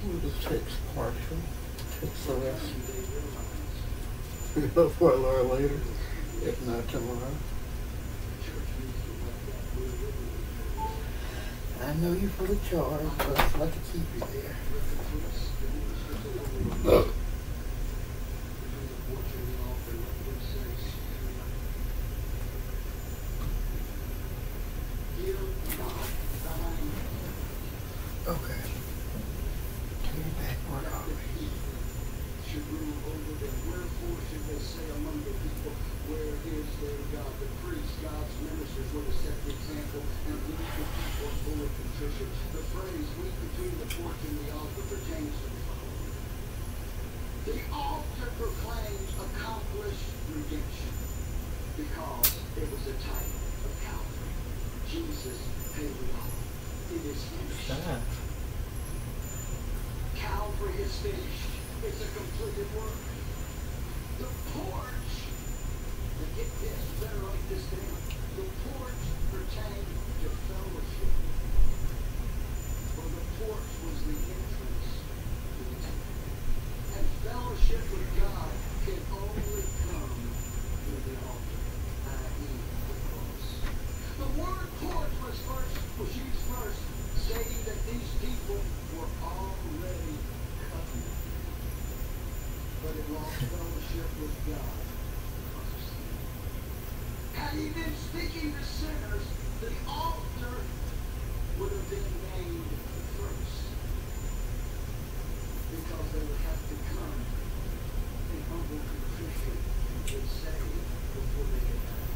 The text partial. Text the rest. Before or later, if not tomorrow. I know you're full of charge, but I'd like to keep you there. Okay. Take it back. Where are we? Should rule over them. Wherefore should they say among the people, where is their God? The priests, God's ministers, were to set the example and lead the people full of contrition. The phrase, weep between the porch and the altar, pertains to the following. The altar proclaims accomplished redemption because it was a type of Calvary. Jesus paid it all. It is finished. Calvary is finished. It's a completed work. The porch, and get this, better write this down. The porch pertained to fellowship. For the porch was the entrance to the temple. And fellowship with God can only come through the altar, i.e. the cross. The word porch was used first, saying that these people were already covenant. But it lost fellowship with God because of sin. Had he been speaking to sinners, the altar would have been named first. Because they would have to come in humble contrition and get saved before they get out.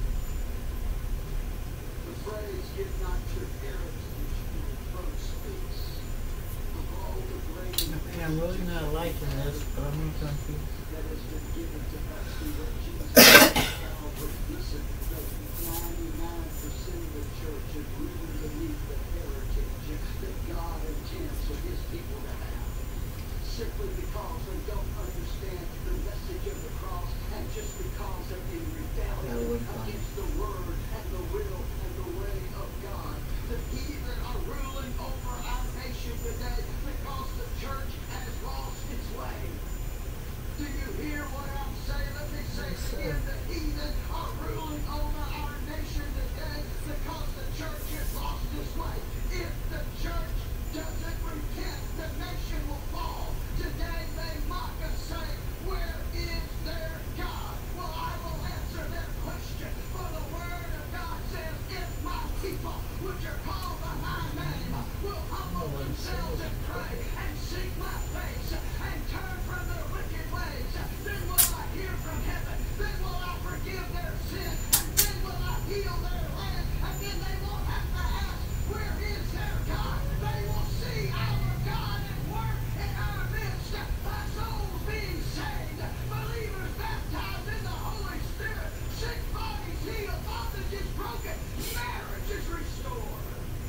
The phrase, give not your heritage, first speaks of all the great I'm really not liking this, but I'm going to confuse. that has been given to us through what Jesus did at Calvary. Listen, 99% of the church is rooted beneath the heritage that God intends for his people to have. Simply because they don't understand the message of the cross, and just because they're in rebellion against the word and the will and the way of God. The heathen are ruling over our nation today because the church has lost its way. Do you hear what I'm saying? Let me say it again. The heathen are ruling over our nation today because the church has lost its way. If the church doesn't repent, the nation will fall. Today they mock us, say, where is their God? Well, I will answer their question. For the word of God says, if my people, which are called by my name, will humble themselves and pray and seek my face and turn from their wicked ways, then will I hear from heaven, then will I forgive their sin, and then will I heal their land, and then they won't have to ask, where is their God? They will see our God at work in our midst, by souls being saved, believers baptized in the Holy Spirit, sick bodies healed, bondages broken, marriages restored.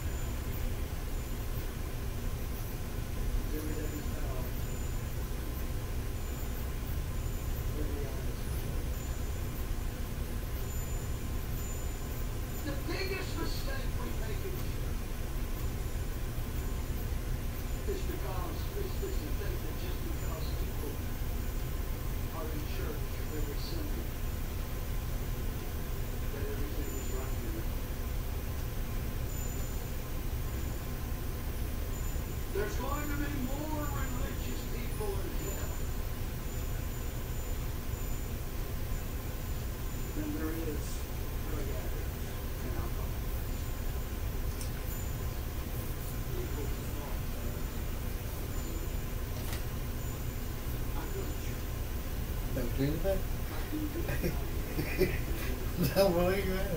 The biggest mistake we make in church is because it's the thing that just because people are in church every Sunday, that everything is right here. There's going to be more religious people in hell than there is drug addicts and alcoholics. Equal to thought. I go to church. Don't do that? I do good. Don't believe that.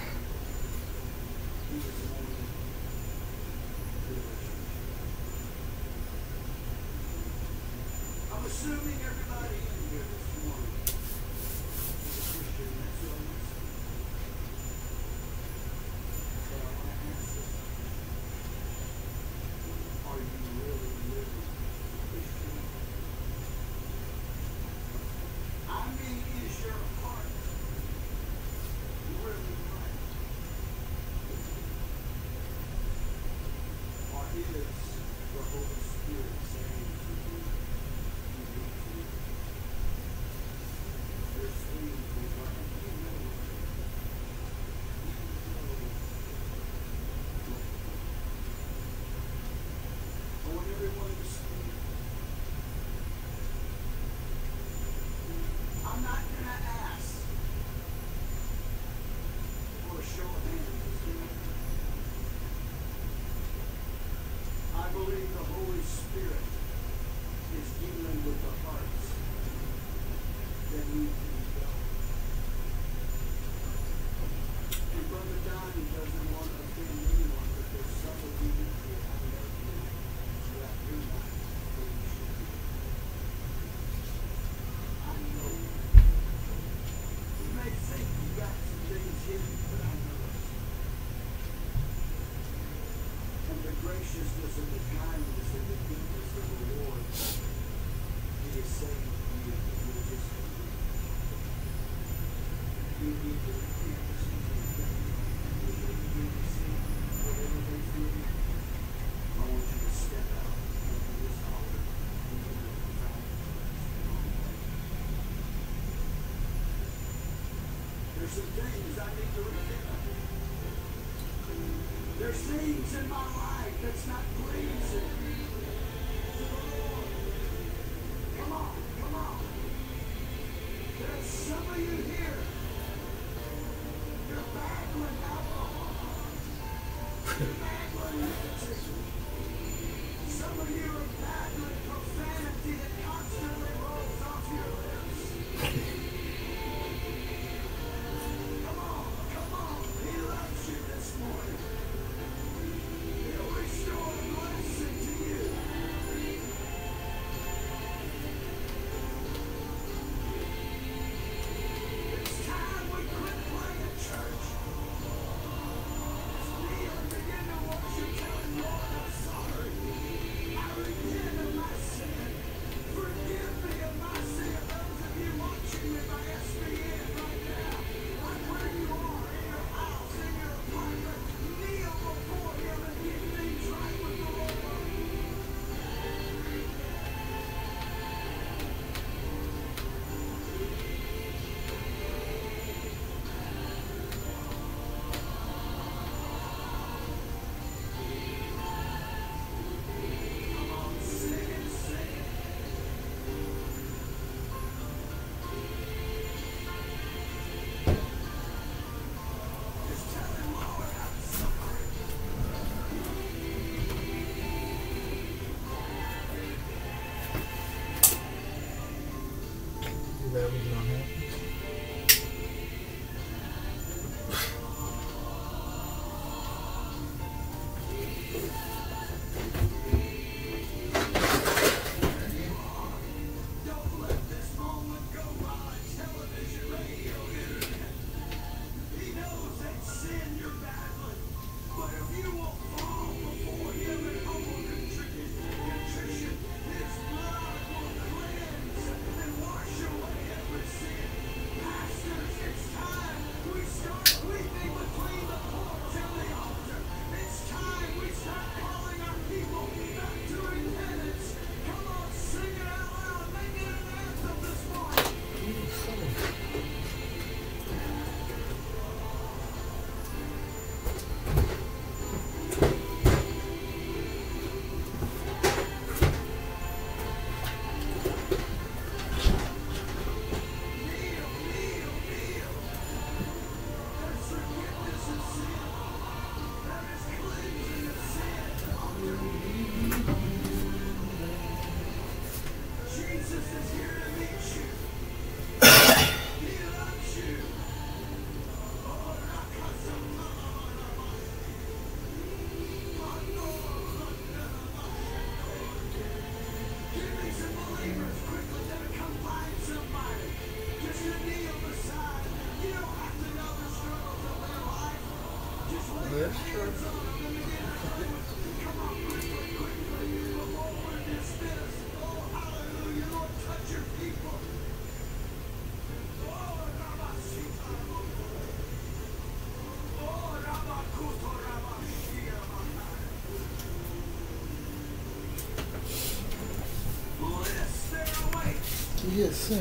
I'm assuming everybody in here this morning is a Christian. That's what I'm assuming. So I want to ask this. Are you really living Christian? I mean, is your heart really right? to repent. There's things in my life that's not pleasing to the Lord. Come on, come on. There's some of you here. You're battling alcohol. You're battling nicotine. Some of you are battling profanity that constantly rolls off your lips. Come on. He loves you this morning. He'll restore a blessing to you. It's time we quit playing church. It's kneel and begin to worship, telling Lord, I'm sorry. I repent of my sin. Forgive me of my sin. Those of you watching me by SBN right now, right where you are, in your house, in your apartment, kneel before Him and get things right with the Lord. Come on, sing it, sing it. Just tell Him, Lord, I'm sorry. That was not happening. Don't let this moment go by. Television, radio, internet. He knows that sin you're battling. But if you will fall before Him in humble contrition, His blood will cleanse and wash away every sin. Pastors, it's time we start weeping between the porch and the altar. It's time we start calling our people back to repentance. Come on, sing it out loud. Make it an anthem this morning. Kneel, kneel, kneel. There's forgiveness of sin. There is cleansing of sin. Jesus is here to meet you. He loves you. Oh, give me some believers quickly that'll come find somebody just to kneel beside. You don't have to know the struggles of their life. Just lay your That's true. hands on them and begin to pray. Come on, quickly, before we're dismissed. Oh, hallelujah. Lord, touch your people. Oh, Rabashita. Oh, Rabakuto, Rabashia, Bless their way. Yes, sir.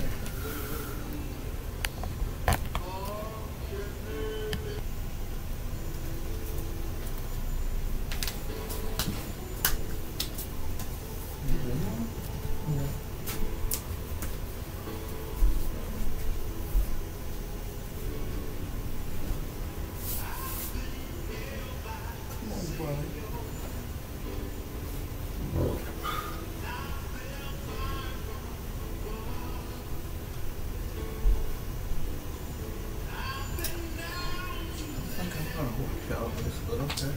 Come on, buddy. I think I'm gonna work out this, but okay.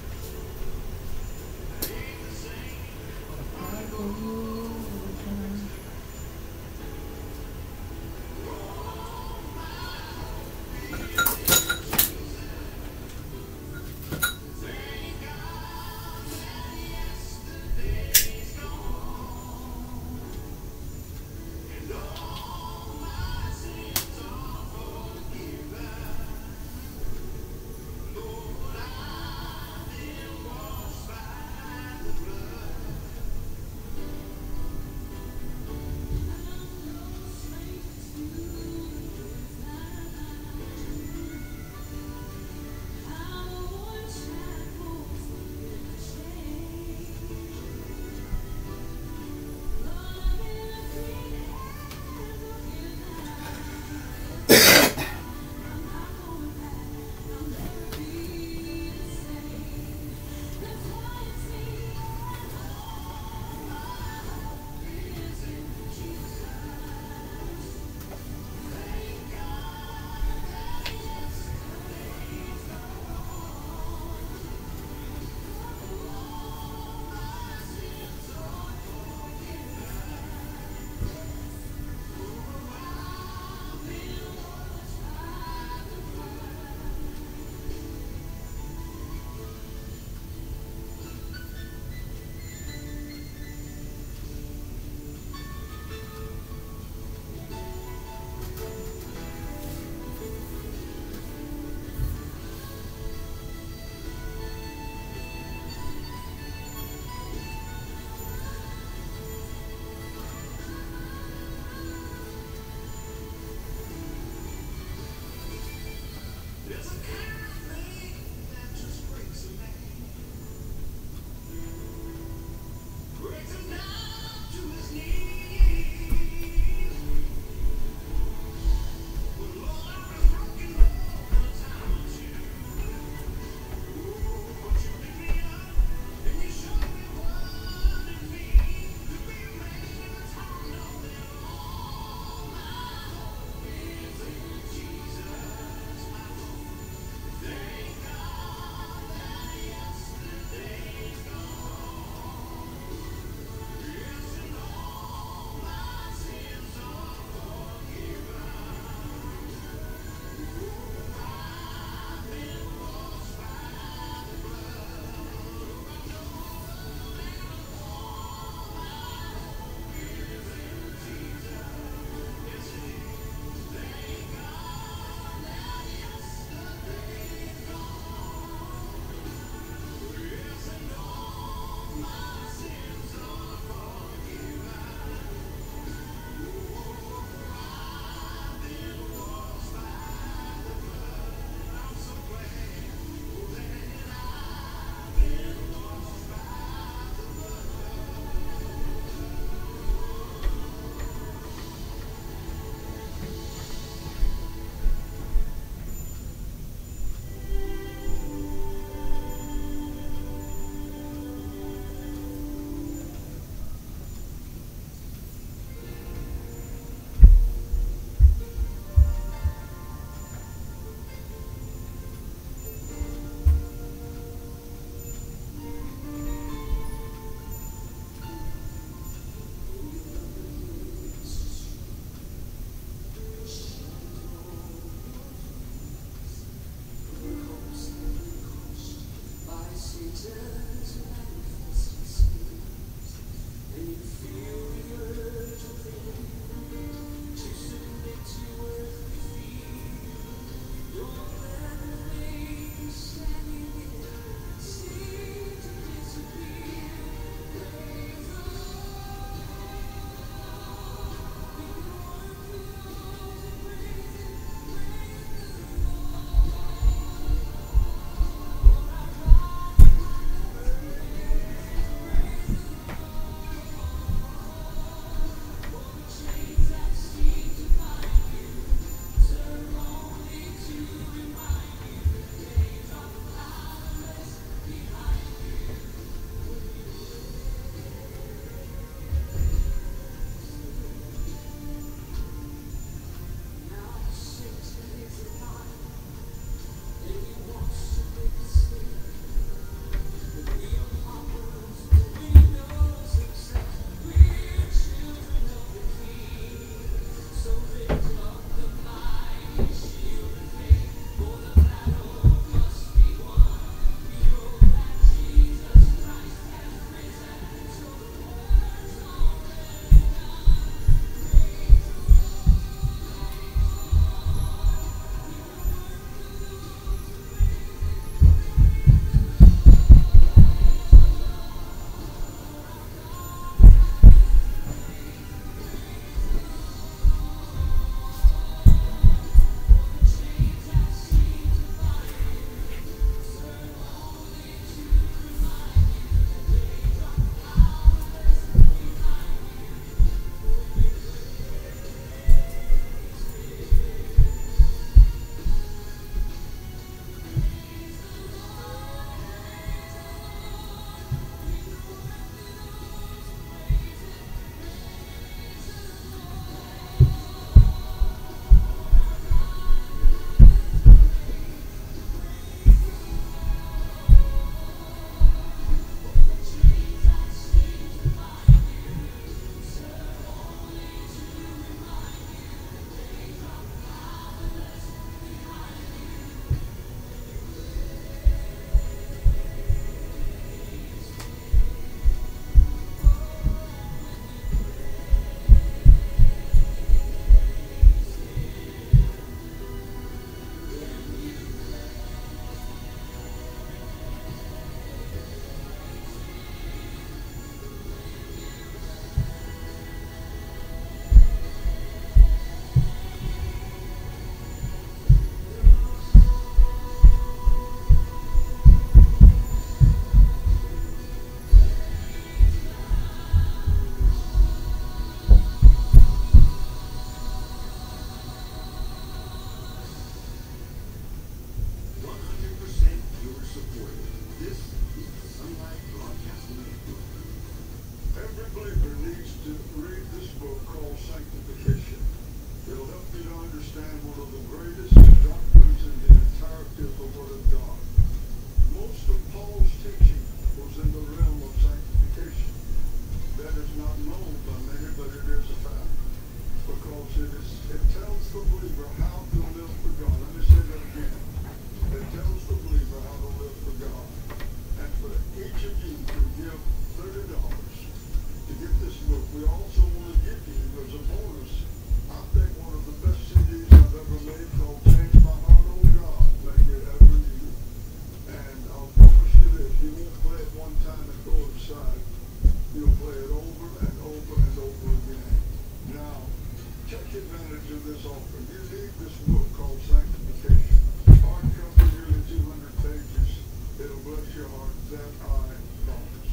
needs to read this book called Sanctification. It'll help you to understand one of the greatest doctrines in the entirety of the Word of God. Most of Paul's teaching was in the realm of sanctification. That is not known by many, but it is a fact. Because it tells the believer how to live for God. Let me say that again. It tells the believer how to live for God. And for each of you to give $30 to get this book, we also want to give you as a bonus, I think one of the best CDs I've ever made called Change My Heart, Oh God, Make It Ever New. And I'll promise you this, you won't play it one time and go aside. You'll play it over and over and over again. Now, take advantage of this offer. You need this book called Sanctification. Hardcover, nearly 200 pages. It'll bless your heart, that I promise.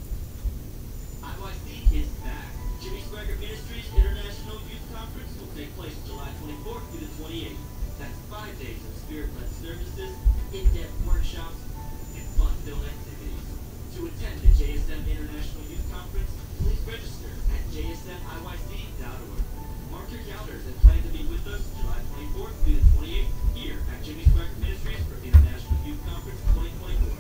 IYC is back. Jimmy Swaggart Ministries International Youth Conference will take place July 24th through the 28th. That's 5 days of spirit-led services, in-depth workshops, and fun-filled activities. To attend the JSM International Youth Conference, please register at jsmiyc.org. Mark your calendars and plan to be with us July 24th through the 28th here at Jimmy Swaggart Ministries for International Youth Conference 2024.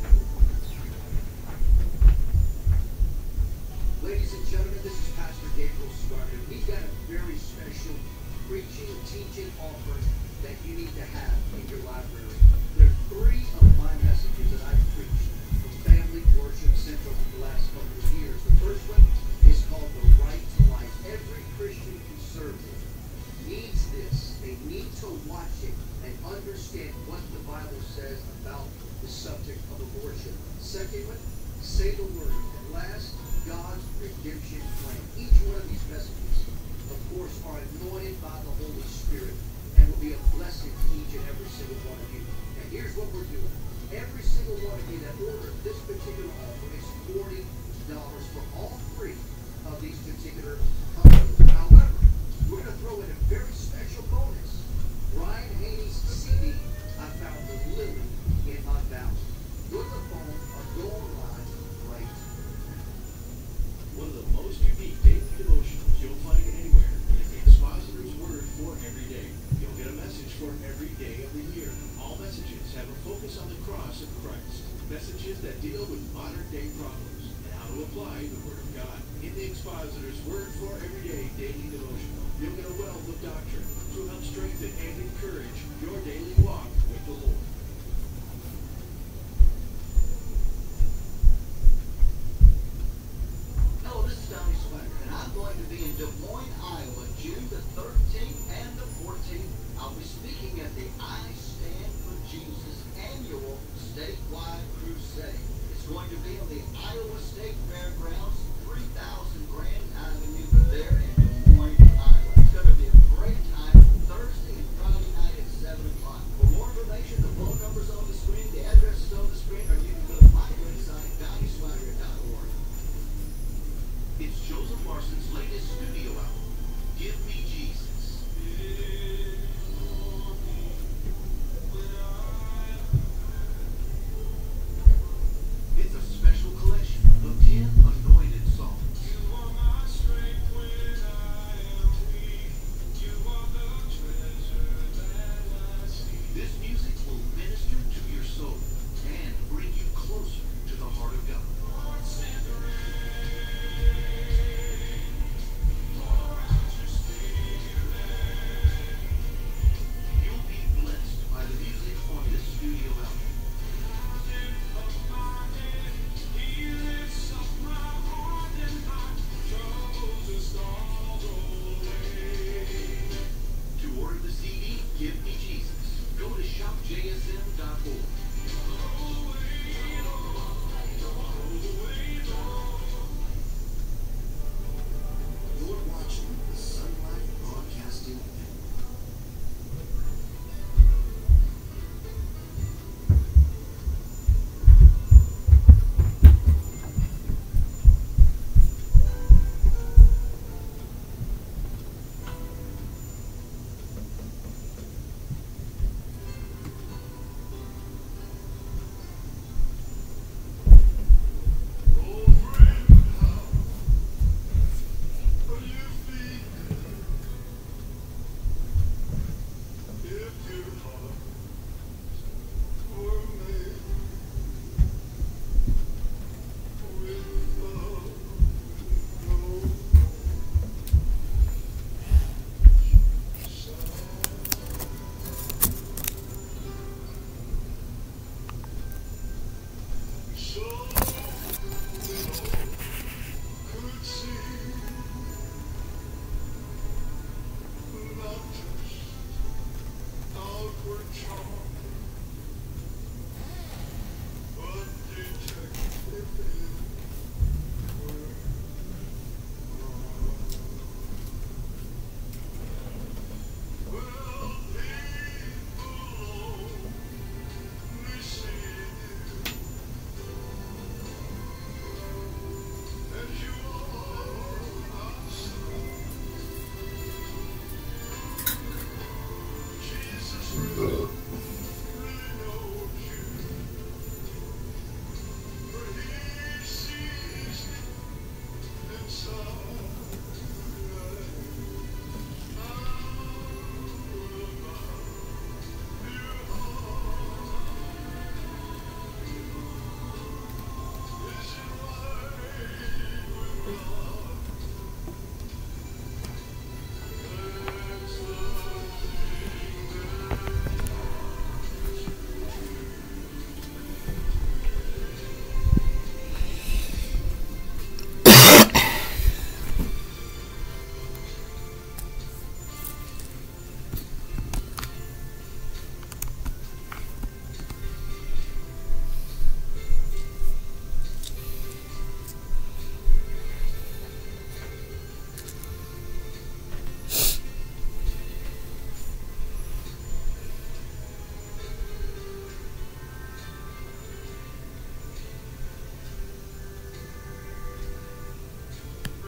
Ladies and gentlemen, this is Pastor Gabriel Swaggart. We've got a very special preaching, teaching offer that you need to have in your library. There are 3 of my messages that I've preached from Family Worship Central for the last couple of years. The first one is called The Right to Life. Every Christian conservative needs this. They need to watch it and understand what the Bible says about the subject of abortion. Second one, Say the Word. And last, God's redemption plan. Each one of these messages, of course, are anointed by the Holy Spirit and will be a blessing to each and every single one of you. And here's what we're doing. Every single one of you that ordered this particular offer is $40 for all 3 of these particular companies. However, we're going to throw in a very special bonus. Brian Haney's CD, I Found the Lily in My Valley. Go to the phone or go online right now. One of the most unique daily devotionals you'll find anywhere is the Expositor's Word for Every Day. You'll get a message for every day of the year. All messages have a focus on the cross of Christ. Messages that deal with modern day problems and how to apply the Word of God. In the Expositor's Word for Every Day daily devotional, you'll get a wealth of doctrine to help strengthen and encourage your daily walk with the Lord. Hello, this is Donnie Swaggart, and I'm going to be in Des Moines, Iowa, June the 13th and the 14th. I'll be speaking at the